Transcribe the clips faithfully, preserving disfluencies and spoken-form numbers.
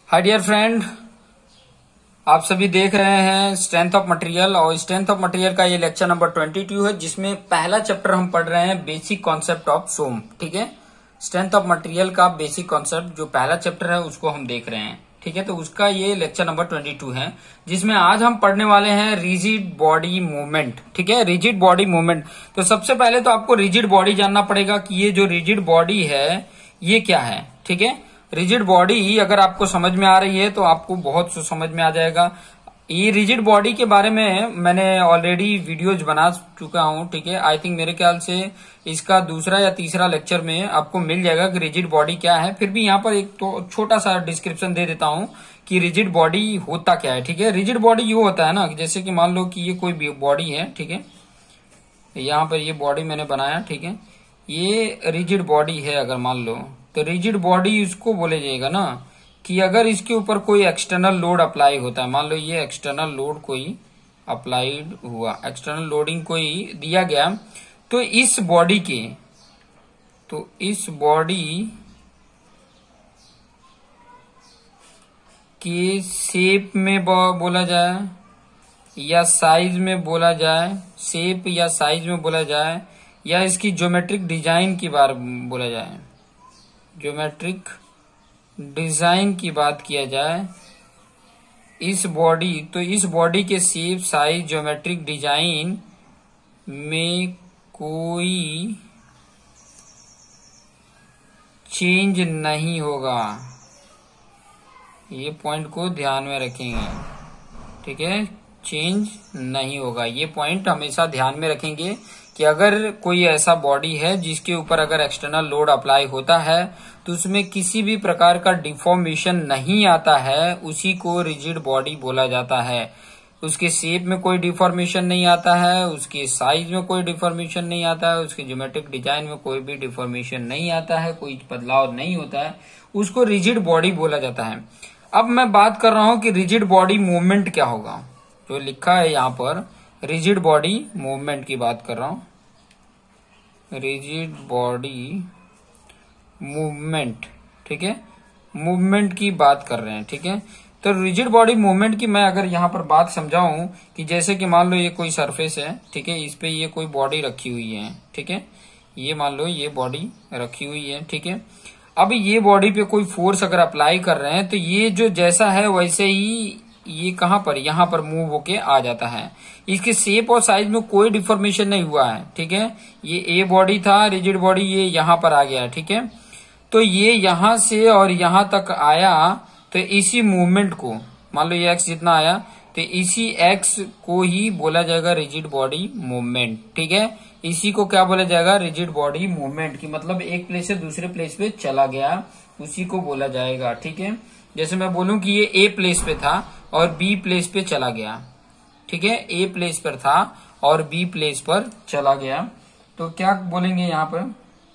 Hi dear friend, आप सभी देख रहे हैं स्ट्रेंथ ऑफ मटेरियल और स्ट्रेंथ ऑफ मटेरियल का ये लेक्चर नंबर बाईस है, जिसमें पहला चैप्टर हम पढ़ रहे हैं बेसिक कॉन्सेप्ट ऑफ सोम। ठीक है, स्ट्रेंथ ऑफ मटेरियल का बेसिक कॉन्सेप्ट जो पहला चैप्टर है उसको हम देख रहे हैं। ठीक है, तो उसका ये लेक्चर नंबर बाईस है, जिसमें आज हम पढ़ने वाले हैं रिजिड बॉडी मूवमेंट। ठीक है, रिजिड बॉडी मूवमेंट। तो सबसे पहले तो आपको रिजिड बॉडी जानना पड़ेगा कि ये जो रिजिड बॉडी है ये क्या है। ठीक है, रिजिड बॉडी अगर आपको समझ में आ रही है तो आपको बहुत समझ में आ जाएगा। ये रिजिड बॉडी के बारे में मैंने ऑलरेडी वीडियोज बना चुका हूं। ठीक है, आई थिंक मेरे ख्याल से इसका दूसरा या तीसरा लेक्चर में आपको मिल जाएगा कि रिजिड बॉडी क्या है। फिर भी यहाँ पर एक तो छोटा सा डिस्क्रिप्शन दे देता हूं कि रिजिड बॉडी होता क्या है। ठीक है, रिजिड बॉडी ये होता है ना, जैसे कि मान लो कि ये कोई बॉडी है। ठीक है, यहाँ पर ये बॉडी मैंने बनाया। ठीक है, ये रिजिड बॉडी है अगर मान लो, तो रिजिड बॉडी उसको बोले जाएगा ना कि अगर इसके ऊपर कोई एक्सटर्नल लोड अप्लाई होता है। मान लो ये एक्सटर्नल लोड कोई अप्लाइड हुआ, एक्सटर्नल लोडिंग कोई दिया गया, तो इस बॉडी के तो इस बॉडी के शेप में बोला जाए या साइज में बोला जाए, शेप या साइज में बोला जाए, या इसकी ज्योमेट्रिक डिजाइन की बात बोला जाए, ज्योमेट्रिक डिजाइन की बात किया जाए, इस बॉडी तो इस बॉडी के शेप, साइज, ज्योमेट्रिक डिजाइन में कोई चेंज नहीं होगा। ये पॉइंट को ध्यान में रखेंगे। ठीक है, चेंज नहीं होगा, ये पॉइंट हमेशा ध्यान में रखेंगे कि अगर कोई ऐसा बॉडी है जिसके ऊपर अगर एक्सटर्नल लोड अप्लाई होता है तो उसमें किसी भी प्रकार का डिफॉर्मेशन नहीं आता है, उसी को रिजिड बॉडी बोला जाता है। उसके शेप में कोई डिफॉर्मेशन नहीं आता है, उसके साइज में कोई डिफॉर्मेशन नहीं आता है, उसके ज्योमेट्रिक डिजाइन में कोई भी डिफॉर्मेशन नहीं आता है, कोई बदलाव नहीं होता है, उसको रिजिड बॉडी बोला जाता है। अब मैं बात कर रहा हूं कि रिजिड बॉडी मूवमेंट क्या होगा। जो लिखा है यहाँ पर रिजिड बॉडी मूवमेंट की बात कर रहा हूं, रिजिड बॉडी मूवमेंट। ठीक है, मूवमेंट की बात कर रहे हैं। ठीक है, तो रिजिड बॉडी मूवमेंट की मैं अगर यहाँ पर बात समझाऊं कि जैसे कि मान लो ये कोई सरफेस है। ठीक है, इस पे ये कोई बॉडी रखी हुई है। ठीक है, ये मान लो ये बॉडी रखी हुई है। ठीक है, अब ये बॉडी पे कोई फोर्स अगर अप्लाई कर रहे हैं तो ये जो जैसा है वैसे ही ये कहां पर, यहां पर मूव होके आ जाता है। इसके शेप और साइज में कोई डिफॉर्मेशन नहीं हुआ है। ठीक है, ये ए बॉडी था रिजिड बॉडी, ये यहां पर आ गया। ठीक है, तो ये यहां से और यहां तक आया, तो इसी मूवमेंट को मान लो ये एक्स जितना आया, तो इसी एक्स को ही बोला जाएगा रिजिड बॉडी मूवमेंट। ठीक है, इसी को क्या बोला जाएगा, रिजिड बॉडी मूवमेंट की मतलब एक प्लेस से दूसरे प्लेस पे चला गया, उसी को बोला जाएगा। ठीक है, जैसे मैं बोलूं कि ये ए प्लेस पे था और बी प्लेस पे चला गया। ठीक है, ए प्लेस पर था और बी प्लेस पर चला गया, तो क्या बोलेंगे यहाँ पर,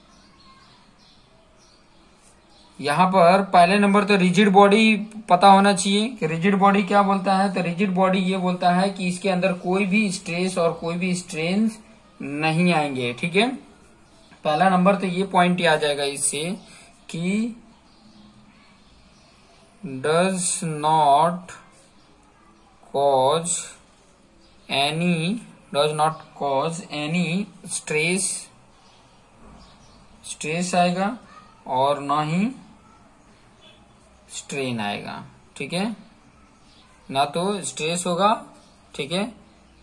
यहाँ पर पहले नंबर तो रिजिड बॉडी पता होना चाहिए कि रिजिड बॉडी क्या बोलता है। तो रिजिड बॉडी ये बोलता है कि इसके अंदर कोई भी स्ट्रेस और कोई भी स्ट्रेन नहीं आएंगे। ठीक है, पहला नंबर तो ये पॉइंट ही आ जाएगा इससे कि does not cause any does not cause any stress stress आएगा और ना ही स्ट्रेन आएगा। ठीक है, ना तो स्ट्रेस होगा, ठीक है,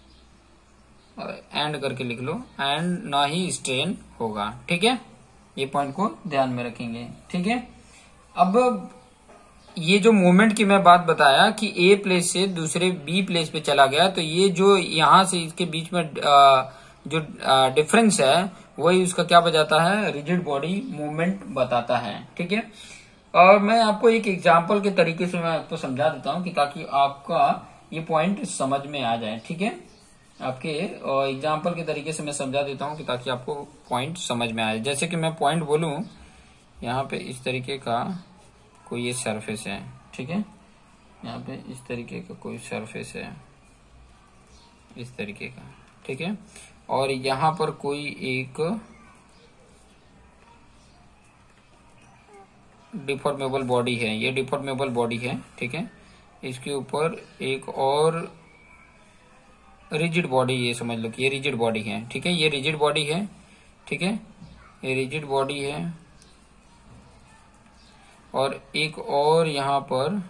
एंड करके लिख लो, एंड ना ही स्ट्रेन होगा। ठीक है, ये पॉइंट को ध्यान में रखेंगे। ठीक है, अब ये जो मूवमेंट की मैं बात बताया कि ए प्लेस से दूसरे बी प्लेस पे चला गया, तो ये जो यहां से इसके बीच में जो डिफरेंस है वही उसका क्या बजाता है, रिजिड बॉडी मूवमेंट बताता है। ठीक है, और मैं आपको एक एग्जांपल के तरीके से मैं आपको समझा देता हूं कि ताकि आपका ये पॉइंट समझ में आ जाए। ठीक है, आपके एग्जांपल के तरीके से मैं समझा देता हूं कि ताकि आपको पॉइंट समझ में आए। जैसे कि मैं पॉइंट बोलूं, यहाँ पे इस तरीके का कोई ये सरफेस है। ठीक है, यहाँ पे इस तरीके का कोई सरफेस है, इस तरीके का। ठीक है, और यहाँ पर कोई एक डिफॉर्मेबल बॉडी है, ये डिफॉर्मेबल बॉडी है, ठीक है। इसके ऊपर एक और रिजिड बॉडी, ये समझ लो कि ये रिजिड बॉडी है, ठीक है। ये रिजिड बॉडी है, ठीक है, ये रिजिड बॉडी है। और एक और यहाँ पर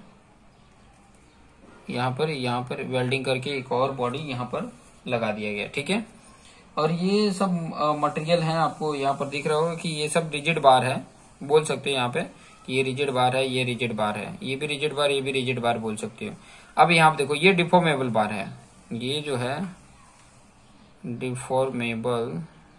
यहाँ पर यहाँ पर वेल्डिंग करके एक और बॉडी यहाँ पर लगा दिया गया, ठीक है। और ये सब मटेरियल है, आपको यहाँ पर दिख रहा होगा कि ये सब रिजिड बार है, बोल सकते हो यहाँ पे कि ये रिजिड बार है, ये रिजिड बार है, ये भी रिजिड बार, ये भी रिजिड बार बोल सकते हो। अब यहाँ पे देखो ये डिफॉर्मेबल बार है, ये जो है डिफॉर्मेबल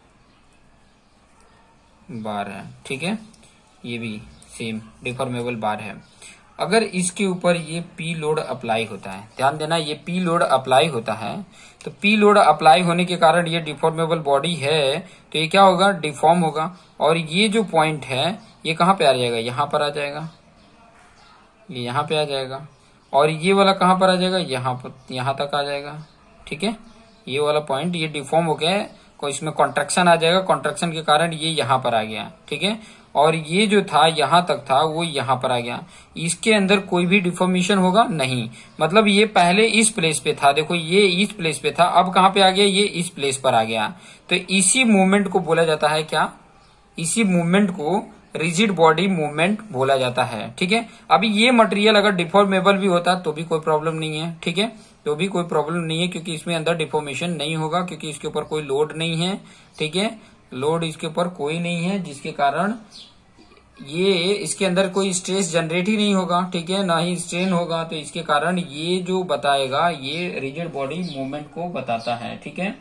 बार है, ठीक है। ये भी सेम डिफॉर्मेबल बार है। अगर इसके ऊपर ये पी लोड अप्लाई होता है, ध्यान देना, ये पी लोड अप्लाई होता है, तो पी लोड अप्लाई होने के कारण ये डिफॉर्मेबल बॉडी है, तो ये क्या होगा, डिफॉर्म होगा। और ये जो पॉइंट है ये कहाँ पे आ जाएगा, यहाँ पर आ जाएगा, ये यहाँ पे आ जाएगा। और ये वाला कहाँ पर आ जाएगा, यहाँ पर, यहाँ तक आ जाएगा, ठीक है। ये वाला पॉइंट ये डिफॉर्म हो गया, कोई इसमें कॉन्ट्रैक्शन आ जाएगा, कॉन्ट्रैक्शन के कारण ये यहाँ पर आ गया, ठीक है। और ये जो था यहाँ तक था वो यहाँ पर आ गया, इसके अंदर कोई भी डिफॉर्मेशन होगा नहीं, मतलब ये पहले इस प्लेस पे था, देखो ये इस प्लेस पे था, अब कहाँ पे आ गया, ये इस प्लेस पर आ गया। तो इसी मूवमेंट को बोला जाता है क्या, इसी मूवमेंट को रिजिड बॉडी मूवमेंट बोला जाता है, ठीक है। अभी ये मटेरियल अगर डिफॉर्मेबल भी होता तो भी कोई प्रॉब्लम नहीं है, ठीक है, तो भी कोई प्रॉब्लम नहीं है, क्योंकि इसमें अंदर डिफॉर्मेशन नहीं होगा, क्योंकि इसके ऊपर कोई लोड नहीं है, ठीक है, लोड इसके ऊपर कोई नहीं है, जिसके कारण ये इसके अंदर कोई स्ट्रेस जनरेट ही नहीं होगा, ठीक है, ना ही स्ट्रेन होगा। तो इसके कारण ये जो बताएगा ये रिजिड बॉडी मूवमेंट को बताता है, ठीक है।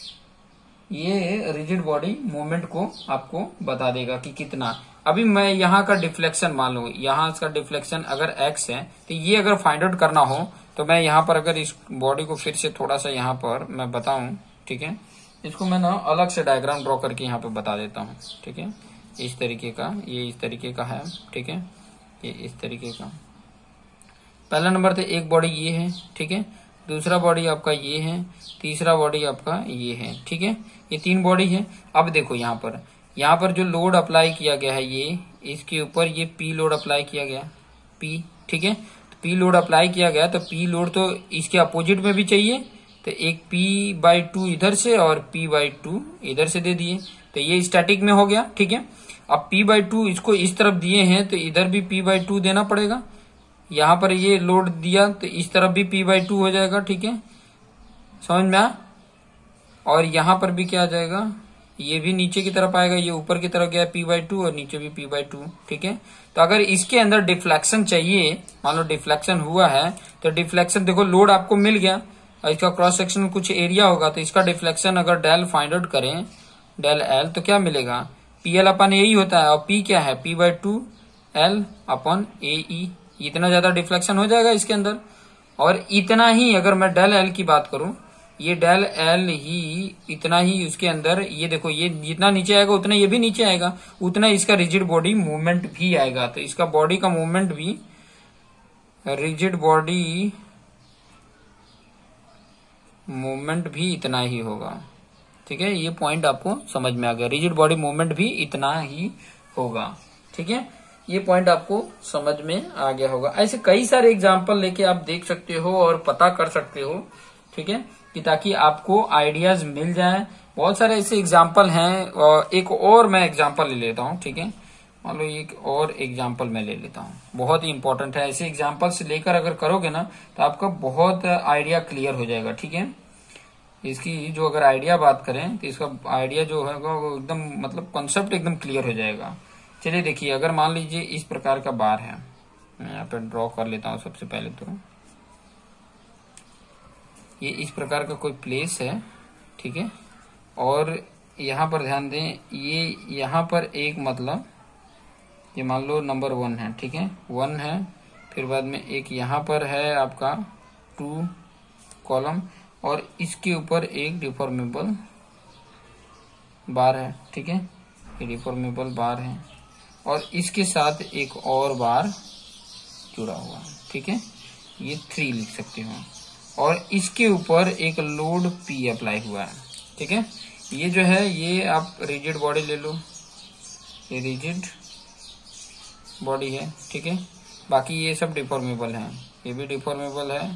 ये रिजिड बॉडी मूवमेंट को आपको बता देगा कि कितना। अभी मैं यहाँ का डिफ्लेक्शन मान लू, यहाँ इसका डिफ्लेक्शन अगर एक्स है, तो ये अगर फाइंड आउट करना हो तो मैं यहाँ पर अगर इस बॉडी को फिर से थोड़ा सा यहाँ पर मैं बताऊं, ठीक है, इसको मैं ना अलग से डायग्राम ड्रॉ करके यहाँ पे बता देता हूँ, ठीक है। इस तरीके का, ये इस तरीके का है, ठीक है, ये इस तरीके का। पहला नंबर तो एक बॉडी ये है, ठीक है, दूसरा बॉडी आपका ये है, तीसरा बॉडी आपका ये है, ठीक है, ये तीन बॉडी है। अब देखो यहाँ पर, यहाँ पर जो लोड अप्लाई किया गया है, ये इसके ऊपर ये पी लोड अप्लाई किया गया, पी, ठीक है, तो पी लोड अप्लाई किया गया, तो पी लोड तो इसके अपोजिट में भी चाहिए, तो एक पी बाई टू इधर से और पी बाई टू इधर से दे दिए, तो ये स्टैटिक में हो गया, ठीक है। अब पी बाई टू इसको इस तरफ दिए हैं, तो इधर भी पी बाई टू देना पड़ेगा। यहाँ पर ये लोड दिया तो इस तरफ भी पी बाई टू हो जाएगा, ठीक है, समझ में आ। और यहाँ पर भी क्या आ जाएगा, ये भी नीचे की तरफ आएगा, ये ऊपर की तरफ गया पी बाई टू और नीचे भी पी बाई टू, ठीक है। तो अगर इसके अंदर डिफ्लेक्शन चाहिए, मान लो डिफ्लेक्शन हुआ है, तो डिफ्लेक्शन देखो लोड आपको मिल गया और इसका क्रॉस सेक्शन कुछ एरिया होगा, तो इसका डिफ्लेक्शन अगर डेल फाइंड आउट करें, डेल एल, तो क्या मिलेगा, पी एल अपन यही होता है, और पी क्या है, P by two L upon A E, इतना ज्यादा डिफ्लेक्शन हो जाएगा इसके अंदर। और इतना ही अगर मैं डेल एल की बात करूं, ये डेल एल ही इतना ही उसके अंदर, ये देखो ये जितना नीचे आएगा उतना ये भी नीचे आएगा, उतना इसका रिजिड बॉडी मूवमेंट भी आएगा। तो इसका बॉडी का मूवमेंट भी, रिजिड बॉडी मूवमेंट भी इतना ही होगा, ठीक है। ये पॉइंट आपको समझ में आ गया, रिजिड बॉडी मूवमेंट भी इतना ही होगा, ठीक है, ये पॉइंट आपको समझ में आ गया होगा। ऐसे कई सारे एग्जांपल लेके आप देख सकते हो और पता कर सकते हो, ठीक है, कि ताकि आपको आइडियाज मिल जाए। बहुत सारे ऐसे एग्जांपल हैं, और एक और मैं एग्जांपल ले लेता हूँ, ठीक है, मान लो एक और एग्जांपल मैं ले लेता हूँ, बहुत ही इंपॉर्टेंट है। ऐसे एग्जांपल से लेकर अगर करोगे ना तो आपका बहुत आइडिया क्लियर हो जाएगा, ठीक है। इसकी जो अगर आइडिया बात करें तो इसका आइडिया जो है वो एकदम मतलब कॉन्सेप्ट एकदम क्लियर हो जाएगा। चलिए देखिए, अगर मान लीजिए इस प्रकार का बार है, मैं यहाँ पे ड्रॉ कर लेता हूँ सबसे पहले। तो ये इस प्रकार का कोई प्लेस है, ठीक है, और यहाँ पर ध्यान दें, ये यहाँ पर एक मतलब ये मान लो नंबर वन है, ठीक है, वन है, फिर बाद में एक यहाँ पर है आपका टू कॉलम, और इसके ऊपर एक डिफॉर्मेबल बार है, ठीक है, ये डिफॉर्मेबल बार है, और इसके साथ एक और बार जुड़ा हुआ है, ठीक है, ये थ्री लिख सकते हो, और इसके ऊपर एक लोड पी अप्लाई हुआ है, ठीक है। ये जो है ये आप रिजिड बॉडी ले लो, ये रिजिड बॉडी है, ठीक है। बाकी ये सब डिफॉर्मेबल है, ये भी डिफॉर्मेबल है,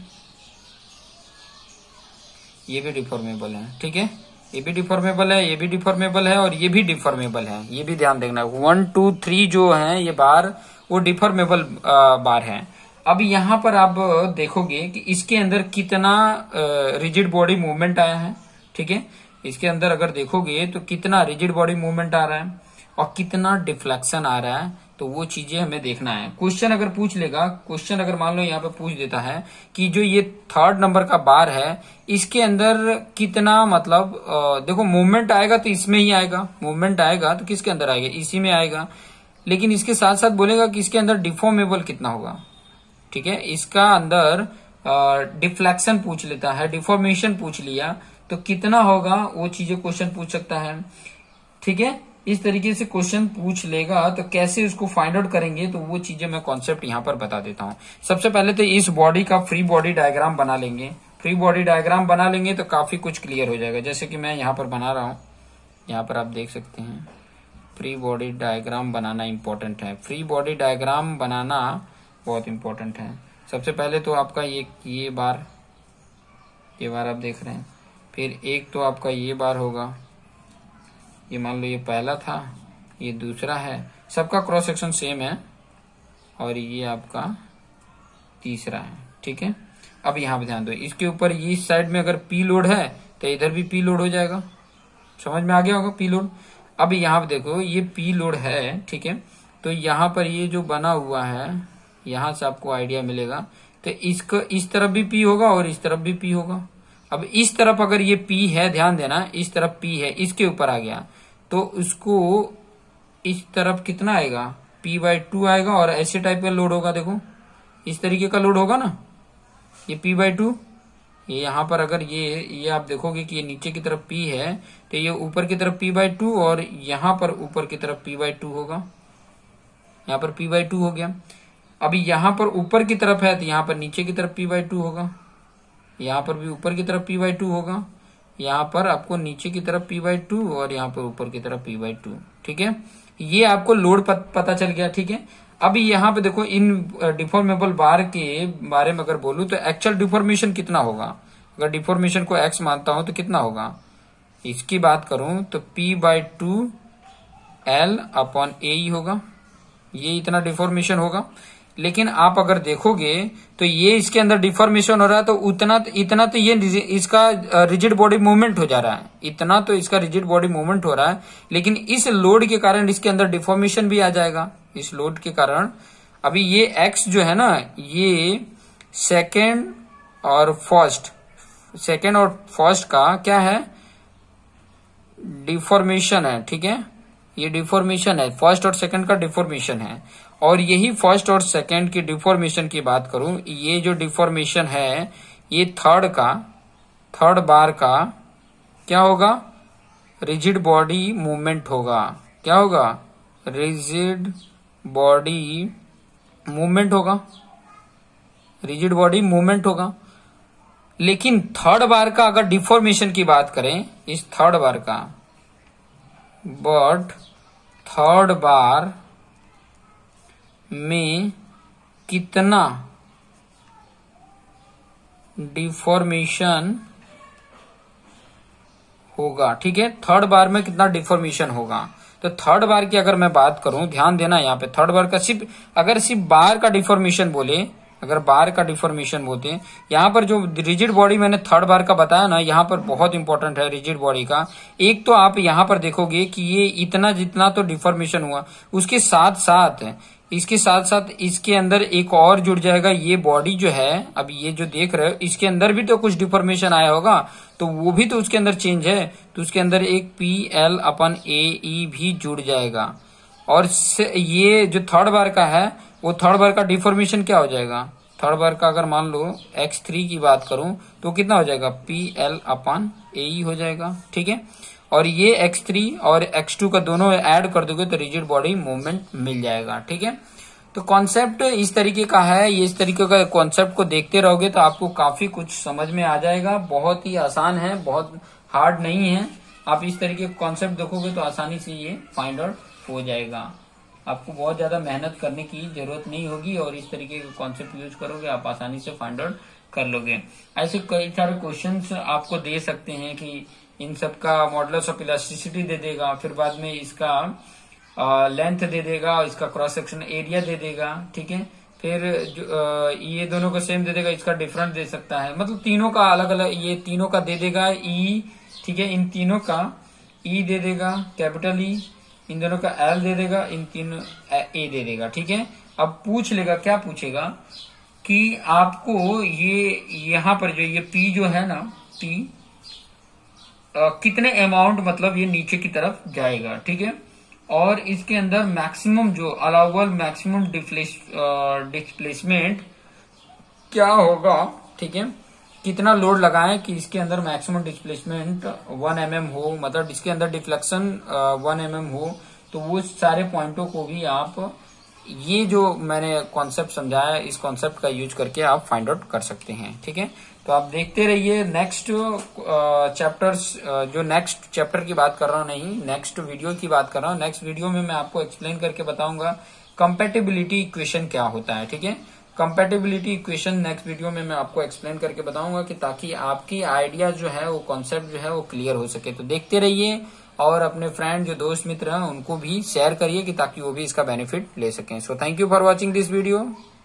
ये भी डिफॉर्मेबल है, ठीक है। ये भी डिफॉर्मेबल है, ये भी डिफॉर्मेबल है और ये भी डिफॉर्मेबल है, ये भी ध्यान देखना। वन टू थ्री जो है ये बार वो डिफॉर्मेबल बार है। अब यहाँ पर आप देखोगे कि इसके अंदर कितना रिजिड बॉडी मूवमेंट आया है, ठीक है। इसके अंदर अगर देखोगे तो कितना रिजिड बॉडी मूवमेंट आ रहा है और कितना डिफ्लेक्शन आ रहा है, तो वो चीजें हमें देखना है। क्वेश्चन अगर पूछ लेगा, क्वेश्चन अगर मान लो यहाँ पे पूछ देता है कि जो ये थर्ड नंबर का बार है इसके अंदर कितना मतलब आ, देखो मूवमेंट आएगा तो इसमें ही आएगा, मूवमेंट आएगा तो किसके अंदर आएगा, इसी में आएगा। लेकिन इसके साथ साथ बोलेगा कि इसके अंदर डिफॉर्मेबल कितना होगा, ठीक है। इसका अंदर डिफ्लेक्शन पूछ लेता है, डिफॉर्मेशन पूछ लिया तो कितना होगा, वो चीजें क्वेश्चन पूछ सकता है, ठीक है। इस तरीके से क्वेश्चन पूछ लेगा तो कैसे उसको फाइंड आउट करेंगे, तो वो चीजें मैं कॉन्सेप्ट यहाँ पर बता देता हूँ। सबसे पहले तो इस बॉडी का फ्री बॉडी डायग्राम बना लेंगे। फ्री बॉडी डायग्राम बना लेंगे तो काफी कुछ क्लियर हो जाएगा। जैसे कि मैं यहाँ पर बना रहा हूँ, यहाँ पर आप देख सकते हैं फ्री बॉडी डायग्राम बनाना इम्पोर्टेंट है। फ्री बॉडी डायग्राम बनाना बहुत इम्पोर्टेंट है। सबसे पहले तो आपका ये ये बार ये बार आप देख रहे हैं, फिर एक तो आपका ये बार होगा, ये मान लो ये पहला था, ये दूसरा है, सबका क्रॉस सेक्शन सेम है, और ये आपका तीसरा है, ठीक है। अब यहाँ पे ध्यान दो, इसके ऊपर ये इस साइड में अगर पी लोड है तो इधर भी पी लोड हो जाएगा, समझ में आ गया होगा पी लोड। अब यहाँ पे देखो ये पी लोड है, ठीक है। तो यहाँ पर ये जो बना हुआ है, यहाँ से आपको आइडिया मिलेगा, तो इसको इस तरफ भी पी होगा और इस तरफ भी पी होगा। अब इस तरफ अगर ये पी है, ध्यान देना, इस तरफ पी है, इसके ऊपर आ गया तो उसको इस तरफ कितना आएगा, पी बाई टू आएगा, और ऐसे टाइप का लोड होगा, देखो इस तरीके का लोड होगा ना, ये पी बाई टू। ये यहाँ पर अगर ये ये आप देखोगे कि ये नीचे की तरफ पी है तो ये ऊपर की तरफ पी बाई टू, और यहाँ पर ऊपर की तरफ पी बाई टू होगा, यहाँ पर पी बाई टू हो गया। अभी यहाँ पर ऊपर की तरफ है तो यहाँ पर नीचे की तरफ पी बाई टू होगा, यहाँ पर भी ऊपर की तरफ पी बाई टू होगा, यहाँ पर आपको नीचे की तरफ पी बाई टू और यहाँ पर ऊपर की तरफ पी बाई टू, ठीक है। ये आपको लोड पत, पता चल गया, ठीक है। अभी यहाँ पे देखो इन डिफॉर्मेबल बार के बारे में अगर बोलूं तो एक्चुअल डिफॉर्मेशन कितना होगा, अगर डिफॉर्मेशन को एक्स मानता हूं तो कितना होगा, इसकी बात करूं तो P by two L upon A ही होगा, ये इतना डिफॉर्मेशन होगा। लेकिन आप अगर देखोगे तो ये इसके अंदर डिफॉर्मेशन हो रहा है तो उतना इतना तो ये इसका रिजिड बॉडी मूवमेंट हो जा रहा है, इतना तो इसका रिजिड बॉडी मूवमेंट हो रहा है, लेकिन इस लोड के कारण इसके अंदर डिफॉर्मेशन भी आ जाएगा, इस लोड के कारण। अभी ये एक्स जो है ना, ये सेकेंड और फर्स्ट सेकेंड और फर्स्ट का क्या है, डिफॉर्मेशन है, ठीक है। ये डिफॉर्मेशन है, फर्स्ट और सेकंड का डिफॉर्मेशन है। और यही फर्स्ट और सेकंड की डिफॉर्मेशन की बात करूं, ये जो डिफॉर्मेशन है ये थर्ड का थर्ड बार का क्या होगा, रिजिड बॉडी मूवमेंट होगा। क्या होगा, रिजिड बॉडी मूवमेंट होगा, रिजिड बॉडी मूवमेंट होगा। लेकिन थर्ड बार का अगर डिफॉर्मेशन की बात करें, इस थर्ड बार का, बट थर्ड बार में कितना डिफॉर्मेशन होगा, ठीक है। थर्ड बार में कितना डिफॉर्मेशन होगा, तो थर्ड बार की अगर मैं बात करूं, ध्यान देना यहाँ पे, थर्ड बार का सिर्फ अगर सिर्फ बार का डिफॉर्मेशन बोले, अगर बार का डिफॉर्मेशन बोलते हैं, यहाँ पर जो रिजिड बॉडी मैंने थर्ड बार का बताया ना, यहाँ पर बहुत इंपॉर्टेंट है रिजिड बॉडी का। एक तो आप यहाँ पर देखोगे कि ये इतना जितना तो डिफॉर्मेशन हुआ, उसके साथ साथ इसके साथ साथ इसके अंदर एक और जुड़ जाएगा, ये बॉडी जो है, अब ये जो देख रहे हो इसके अंदर भी तो कुछ डिफॉर्मेशन आया होगा, तो वो भी तो उसके अंदर चेंज है, तो उसके अंदर एक पी एल अपन ए ई भी जुड़ जाएगा। और ये जो थर्ड बार का है वो थर्ड बार का डिफॉर्मेशन क्या हो जाएगा, थर्ड बार का अगर मान लो एक्स थ्री की बात करूं तो कितना हो जाएगा, पी एल अपन ए ई हो जाएगा, ठीक है। और ये एक्स थ्री और एक्स टू का दोनों ऐड कर दोगे तो रिजिड बॉडी मूवमेंट मिल जाएगा, ठीक है। तो कॉन्सेप्ट इस तरीके का है, ये इस तरीके का कॉन्सेप्ट को देखते रहोगे तो आपको काफी कुछ समझ में आ जाएगा। बहुत ही आसान है, बहुत हार्ड नहीं है। आप इस तरीके का कॉन्सेप्ट देखोगे तो आसानी से ये फाइंड आउट हो जाएगा। आपको बहुत ज्यादा मेहनत करने की जरूरत नहीं होगी और इस तरीके का कॉन्सेप्ट यूज करोगे आप आसानी से फाइंड आउट कर लोगे। ऐसे कई सारे क्वेश्चंस आपको दे सकते हैं कि इन सब का मॉडुलस ऑफ इलास्टिसिटी दे देगा, फिर बाद में इसका लेंथ दे देगा, इसका क्रॉस सेक्शन एरिया दे देगा, ठीक है, फिर जो, आ, ये दोनों को सेम दे देगा, इसका डिफरेंट दे सकता है, मतलब तीनों का अलग अलग, ये तीनों का दे देगा ई, ठीक है, इन तीनों का ई दे देगा कैपिटल ई, इन दोनों का एल दे देगा, इन तीनों ए दे देगा, ठीक है। अब पूछ लेगा, क्या पूछेगा कि आपको ये यहां पर जो ये पी जो है ना, पी आ, कितने अमाउंट मतलब ये नीचे की तरफ जाएगा, ठीक है, और इसके अंदर मैक्सिमम जो अलाउबल मैक्सिमम डिस्प्लेसमेंट क्या होगा, ठीक है, कितना लोड लगाएं कि इसके अंदर maximum displacement one M M हो, मतलब इसके अंदर डिफ्लेक्शन वन एम एम हो। तो वो सारे पॉइंटों को भी आप ये जो मैंने कॉन्सेप्ट समझाया इस कॉन्सेप्ट का यूज करके आप फाइंड आउट कर सकते हैं, ठीक है। तो आप देखते रहिए नेक्स्ट चैप्टर्स, जो नेक्स्ट चैप्टर की बात कर रहा हूं, नहीं नेक्स्ट वीडियो की बात कर रहा हूं। नेक्स्ट वीडियो में मैं आपको एक्सप्लेन करके बताऊंगा कंपैटिबिलिटी इक्वेशन क्या होता है, ठीक है। कंपैटिबिलिटी इक्वेशन नेक्स्ट वीडियो में मैं आपको एक्सप्लेन करके बताऊंगा कि ताकि आपकी आइडिया जो है वो कॉन्सेप्ट जो है वो क्लियर हो सके। तो देखते रहिए और अपने फ्रेंड जो दोस्त मित्र हैं उनको भी शेयर करिए कि ताकि वो भी इसका बेनिफिट ले सकें। So thank you for watching this video.